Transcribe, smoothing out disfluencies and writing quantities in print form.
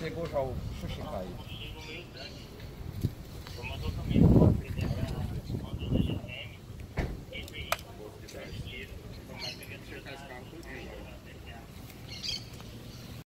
chegou já o sushi aí. Mas devia cercar esse carro tudinho.